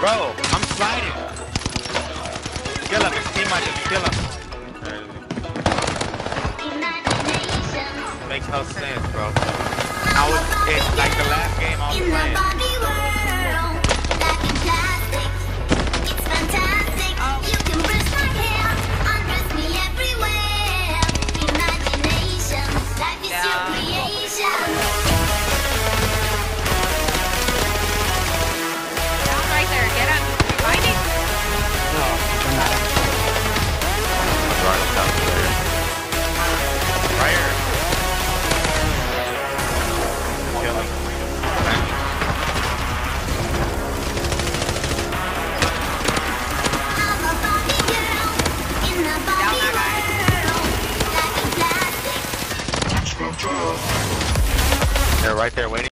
Bro, I'm sliding. Kill him, his team might just kill him. Makes no sense, bro. It's like the last game I was playing. They're right there waiting.